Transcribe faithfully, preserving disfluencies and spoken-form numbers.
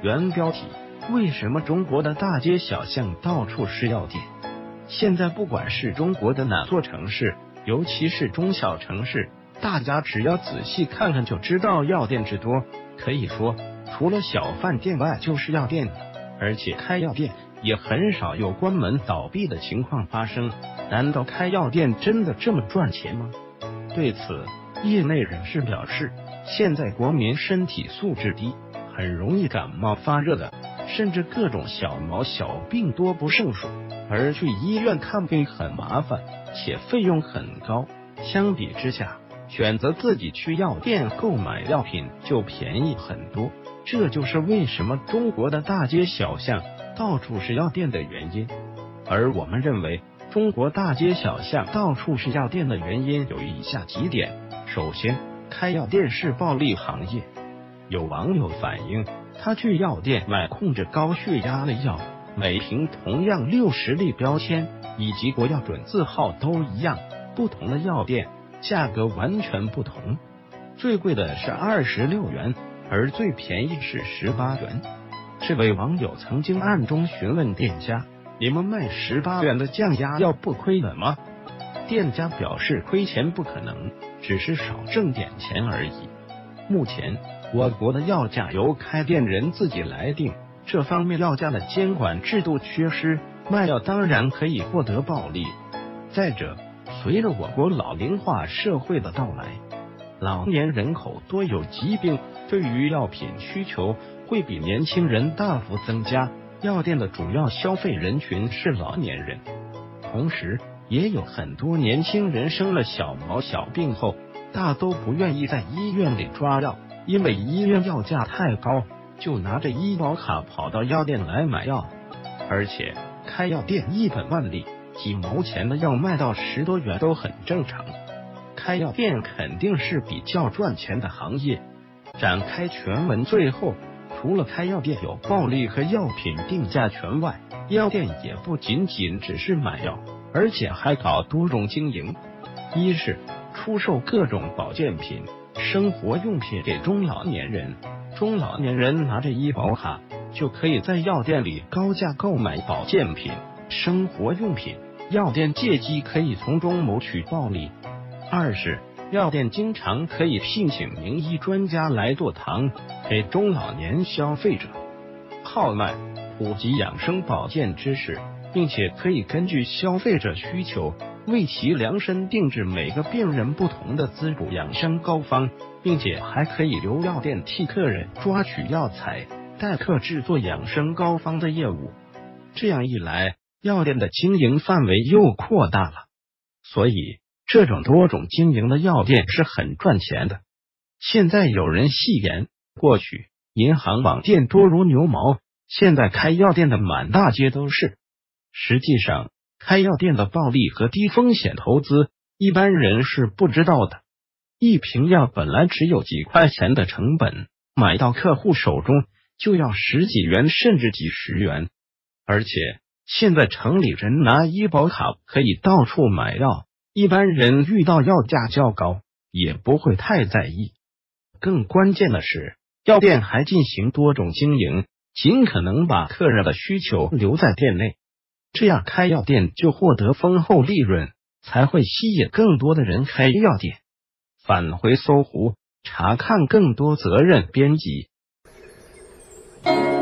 原标题：为什么中国的大街小巷到处是药店？现在不管是中国的哪座城市，尤其是中小城市，大家只要仔细看看就知道药店之多。可以说，除了小饭店外就是药店了。而且开药店也很少有关门倒闭的情况发生。难道开药店真的这么赚钱吗？对此，业内人士表示，现在国民身体素质低，很容易感冒发热的，甚至各种小毛小病多不胜数，而去医院看病很麻烦，且费用很高。相比之下，选择自己去药店购买药品就便宜很多。这就是为什么中国的大街小巷到处是药店的原因。而我们认为，中国大街小巷到处是药店的原因有以下几点。首先，开药店是暴利行业。有网友反映，他去药店买控制高血压的药，每瓶同样六十粒标签以及国药准字号都一样，不同的药店价格完全不同，最贵的是二十六元，而最便宜是十八元。这位网友曾经暗中询问店家，你们卖十八元的降压药不亏了吗？店家表示亏钱不可能，只是少挣点钱而已。目前我国的药价由开店人自己来定，这方面药价的监管制度缺失，卖药当然可以获得暴利。再者，随着我国老龄化社会的到来，老年人口多有疾病，对于药品需求会比年轻人大幅增加。药店的主要消费人群是老年人，同时也有很多年轻人生了小毛小病后，大都不愿意在医院里抓药，因为医院药价太高，就拿着医保卡跑到药店来买药。而且开药店一本万利，几毛钱的药卖到十多元都很正常。开药店肯定是比较赚钱的行业。展开全文最后，除了开药店有暴利和药品定价权外，药店也不仅仅只是买药，而且还搞多种经营。一是出售各种保健品、生活用品给中老年人，中老年人拿着医保卡就可以在药店里高价购买保健品、生活用品，药店借机可以从中谋取暴利。二是药店经常可以聘请名医专家来做堂，给中老年消费者号脉、普及养生保健知识，并且可以根据消费者需求为其量身定制每个病人不同的滋补养生膏方，并且还可以由药店替客人抓取药材，代客制作养生膏方的业务。这样一来，药店的经营范围又扩大了。所以这种多种经营的药店是很赚钱的。现在有人戏言，过去银行网店多如牛毛，现在开药店的满大街都是。实际上，开药店的暴利和低风险投资，一般人是不知道的。一瓶药本来只有几块钱的成本，买到客户手中就要十几元甚至几十元。而且现在城里人拿医保卡可以到处买药，一般人遇到药价较高也不会太在意。更关键的是，药店还进行多种经营，尽可能把客人的需求留在店内，这样开药店就获得丰厚利润，才会吸引更多的人开药店。返回搜狐，查看更多责任编辑。